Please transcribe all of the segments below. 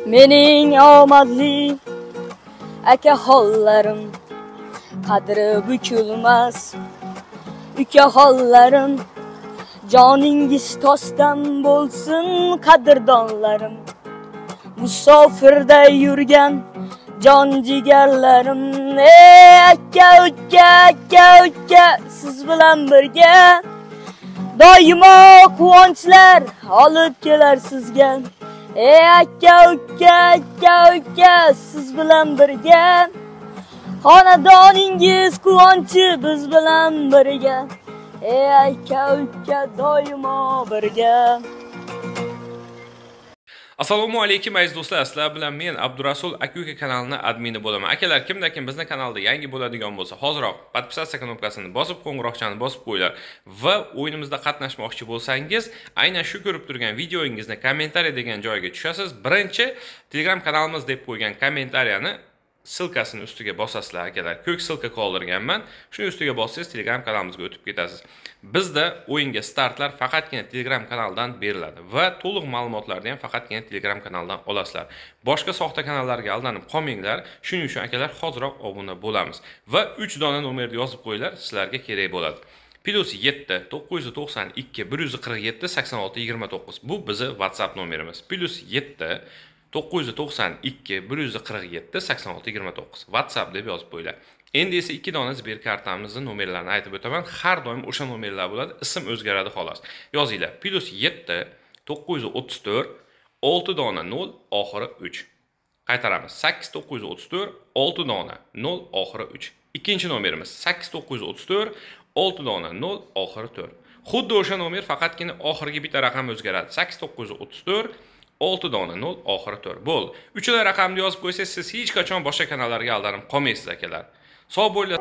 Mening omadli akaxonlarim, qadri bukilmas ukaxonlarim, joningiz toshdan bo'lsin qadrdonlarim. Musofirda yurgan jon jigarlarim, aka uka siz bilan birga doimo quvonchlar olib kelar sizga. Aka uka siz bilan birga, xonadoningiz quvonchi biz bilan birga. Aka uka doimo birga. Assalomu alaykum aziz do'stlar, sizlar bilan men Abdurasul aka kanalining admini bo'laman. Akalar, kimda-kim bizni kanalda yangi bo'ladigan bo'lsa, hoziroq podpisatsiya knopkasini bosib, qo'ng'iroqchani bosib qo'yinglar va o'yinimizda qatnashmoqchi bo'lsangiz, aynan shu ko'rib turgan videoingizni kommentariy degan joyga tushasiz. Birinchi Telegram kanalimiz deb qo'ygan kommentariyani silkasini ustiga bosasizlar akalar. Ko'k silka qoldirganman. Shuni ustiga bossangiz Telegram kanalimizga o'tib ketasiz. Bizda o'yinga startlar faqatgina Telegram kanalidan beriladi va to'liq ma'lumotlarni ham faqatgina Telegram kanalidan olasizlar. Boshqa soxta kanallarga aldanib qolmanglar. Shuning uchun akalar hoziroq obuna bo'lamiz va 3 dona nomerni yozib qo'yinglar, sizlarga kerak bo'ladi. +7 992 147 86 29. Bu bizi WhatsApp nomerimiz. +7 992 147 86 29. WhatsApp deb yozib qo'yinglar. Endi esa 2 dona Sber kartamizning nomerlarini aytib o'taman. Har doim o'sha nomerlar bo'ladi, ism o'zgaradi xolos. Yozinglar. +7 934 6 dona 0 oxiri 3. Qaytaramiz. 8934 6 dona 0 oxiri 3. Ikkinchi nomerimiz 8934 6 dona 0 oxiri 4. Xuddi o'sha nomer, faqatgina oxirgi bitta raqam o'zgaradi. 8934 6 dona 0 oxiri 4. Bo'ldi. Uchala raqamni yozib qo'ysangiz, siz hech qachon boshqa kanallarga aldanib qolmaysiz akalar. Sog' bo'linglar.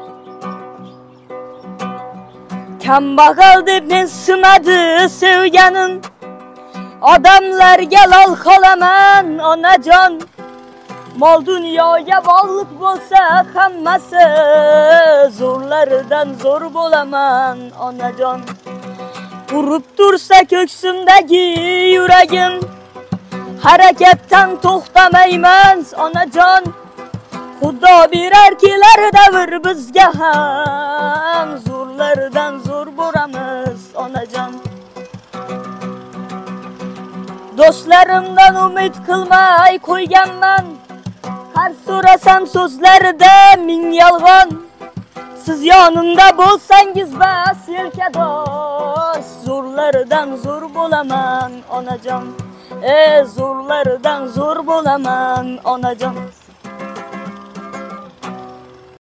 Kambag'al deb men simadi sevganim, odamlarga lol qolaman onajon. Mol dunyoga bog'liq bo'lsa hammasi, zo'rlaridan zo'r bo'laman onajon. Urib tursa ko'ksimdagi yuragim, harakatdan to'xtamayman onajon. Xudo berar kelar davr bizga ham, zo'rlardan zo'r bo'lamiz onajon. Do'stlarimdan umid qilmay qo'yganman, har so'rasam so'zlarida ming yolg'on. Siz yonimda bo'lsangiz bas yelkadosh, zo'rlardan zo'r bo'laman onajon. Zo'rlardan zo'r bo'laman onajon.